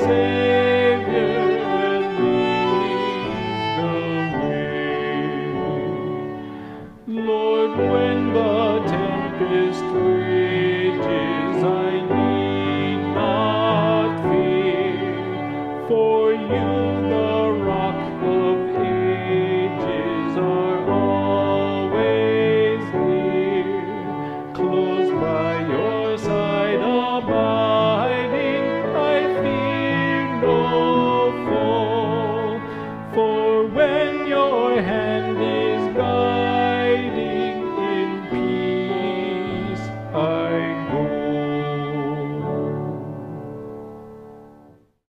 Savior, lead the way. Lord, when the tempest rages, I need not fear, for you, the rock of ages, are always near. Close by your side abiding, I fear no foe, for when your hand is